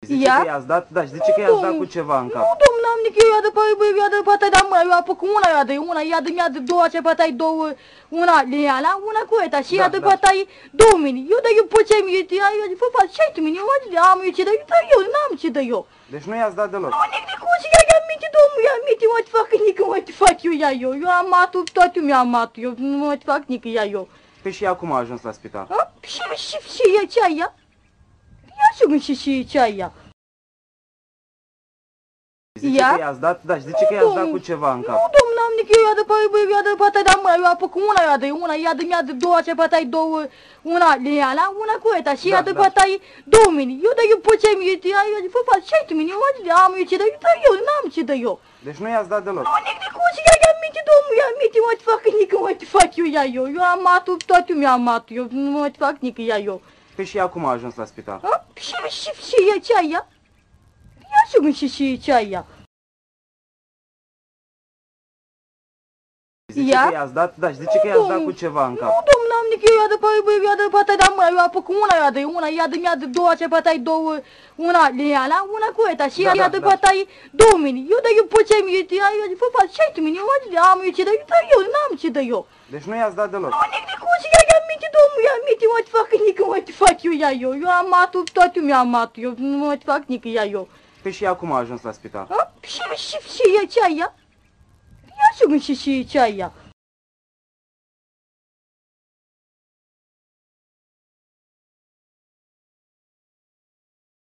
Zice că i-ați dat, da, și zice că i-ați dat cu ceva în cap. Nu, domnule, am nici eu ia de pătai, dar mă, eu apă cu una ia de două ce pătai, două, una liala, una cu eta și ia de pătai 2000. Eu de eu pe ce mi-e, eu fă fac 6000, eu am eu ce de eu, n-am ce de eu. Deci nu i-ați dat deloc. Nu, nici cum și ia minte, domnule, ia minte, mă te fac nici mă te fac eu, ia eu. Eu am matul, tot eu mi-am matul, eu nu mă te fac nici ia eu. Păi și acum a ajuns la spital. Și e ce aia? Ia și ce aia? Zice că i-ați dat, da, și zice că i-ați dat cu ceva în cap. Nu, domnule, am nici eu ia de pătai, dar mă, eu apă cu una ia de două ce pătai, două, una liala, una cu eta și ia de pătai 2000. Eu de eu pe ce mi-e, eu fă fac 6000, eu am eu ce de eu, n-am ce de eu. Deci nu i-ați dat deloc. Nu, nici cum și ia minte, domnule, ia minte, mă te fac nici mă te fac eu, ia eu. Eu am matul, tot eu mi-am matul, eu nu mă te fac nici ia eu. Păi și acum a ajuns la spital. Și e ce aia? Ia și ce aia? Zice că i-ați dat, da, și zice că i-ați dat cu ceva în cap. Nu, domnule, am nici eu ia de pătai, dar mă, eu apă cu una ia de două ce pătai, două, una liala, una cu eta și ia de pătai 2000. Eu de eu pe ce mi-e, eu fă fac 6000, eu am eu ce de eu, n-am ce de eu. Deci nu i-ați dat deloc. Nu, nici cum și ia minte, domnule, ia minte, mă te fac nici mă te fac eu, ia eu. Eu am matul, tot eu mi-am matul, eu nu mă te fac nici ia eu. Păi și acum a ajuns la spital. Și e ce aia? Ia și ce aia?